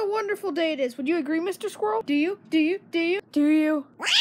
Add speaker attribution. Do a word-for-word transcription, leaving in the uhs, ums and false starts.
Speaker 1: a wonderful day it is. Would you agree, Mister Squirrel? Do you? Do you? Do you? Do you?